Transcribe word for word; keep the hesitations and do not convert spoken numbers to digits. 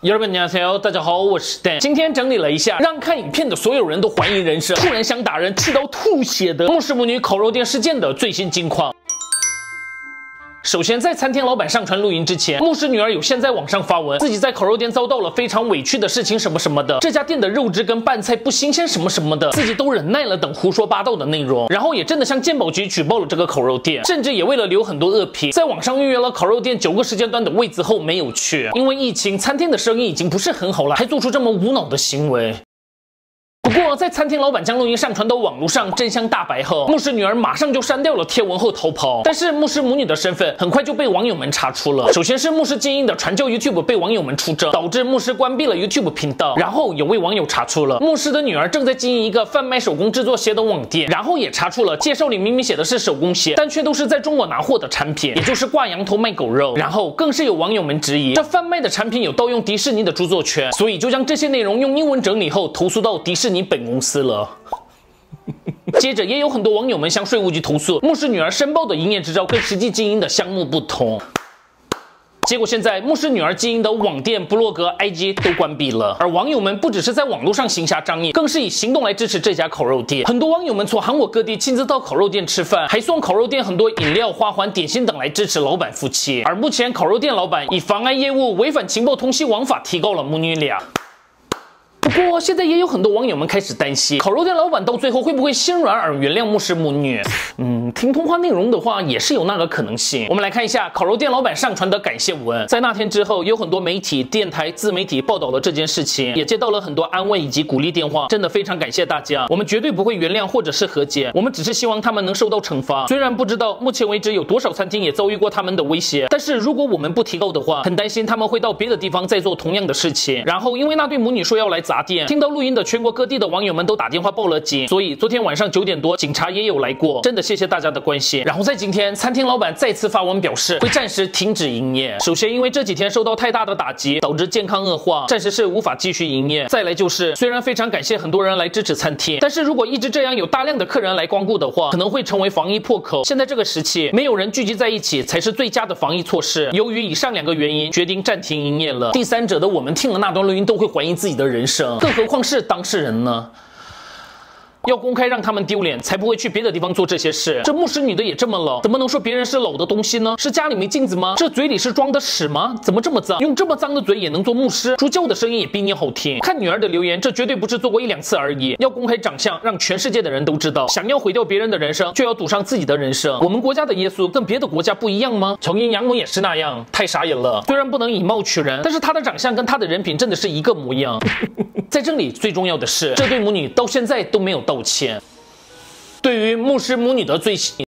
여러분 안녕하세요，大家好，我是 Dan。今天整理了一下，让看影片的所有人都怀疑人生，突然想打人，气到吐血的牧师母女烤肉店事件的最新近况。 首先，在餐厅老板上传录音之前，牧师女儿有先在网上发文，自己在烤肉店遭到了非常委屈的事情，什么什么的，这家店的肉质跟拌菜不新鲜，什么什么的，自己都忍耐了等胡说八道的内容。然后也真的向鉴宝局举报了这个烤肉店，甚至也为了留很多恶评，在网上预约了烤肉店九个时间段的位子后没有去，因为疫情，餐厅的生意已经不是很好了，还做出这么无脑的行为。 不过，在餐厅老板将录音上传到网络上，真相大白后，牧师女儿马上就删掉了贴文后逃跑。但是牧师母女的身份很快就被网友们查出了。首先是牧师经营的传教 YouTube 被网友们出征，导致牧师关闭了 YouTube 频道。然后有位网友查出了牧师的女儿正在经营一个贩卖手工制作鞋的网店，然后也查出了介绍里明明写的是手工鞋，但却都是在中国拿货的产品，也就是挂羊头卖狗肉。然后更是有网友们质疑这贩卖的产品有盗用迪士尼的著作权，所以就将这些内容用英文整理后投诉到迪士尼 你本公司了。接着，也有很多网友们向税务局投诉，牧师女儿申报的营业执照跟实际经营的项目不同。结果现在，牧师女儿经营的网店、部落格、I G 都关闭了。而网友们不只是在网络上行侠仗义，更是以行动来支持这家烤肉店。很多网友们从韩国各地亲自到烤肉店吃饭，还送烤肉店很多饮料、花环、点心等来支持老板夫妻。而目前，烤肉店老板以妨碍业务、违反情报通信网法提告了母女俩。 不过，现在也有很多网友们开始担心，烤肉店老板到最后会不会心软而原谅牧师母女？嗯，听通话内容的话，也是有那个可能性。我们来看一下烤肉店老板上传的感谢文。在那天之后，有很多媒体、电台、自媒体报道了这件事情，也接到了很多安慰以及鼓励电话。真的非常感谢大家，我们绝对不会原谅或者是和解，我们只是希望他们能受到惩罚。虽然不知道目前为止有多少餐厅也遭遇过他们的威胁，但是如果我们不提告的话，很担心他们会到别的地方再做同样的事情。然后，因为那对母女说要来砸 店，听到录音的全国各地的网友们都打电话报了警，所以昨天晚上九点多，警察也有来过。真的谢谢大家的关心。然后在今天，餐厅老板再次发文表示会暂时停止营业。首先，因为这几天受到太大的打击，导致健康恶化，暂时是无法继续营业。再来就是，虽然非常感谢很多人来支持餐厅，但是如果一直这样有大量的客人来光顾的话，可能会成为防疫破口。现在这个时期，没有人聚集在一起才是最佳的防疫措施。由于以上两个原因，决定暂停营业了。第三者的我们听了那段录音都会怀疑自己的人生，更何况是 当事人呢？ 要公开让他们丢脸，才不会去别的地方做这些事。这牧师女的也这么老，怎么能说别人是老的东西呢？是家里没镜子吗？这嘴里是装的屎吗？怎么这么脏？用这么脏的嘴也能做牧师？主教的声音也比你好听。看女儿的留言，这绝对不是做过一两次而已。要公开长相，让全世界的人都知道。想要毁掉别人的人生，就要赌上自己的人生。我们国家的耶稣跟别的国家不一样吗？穷阴阳母也是那样，太傻眼了。虽然不能以貌取人，但是他的长相跟他的人品真的是一个模样。在这里最重要的是，这对母女到现在都没有道歉。对于牧师母女的罪行。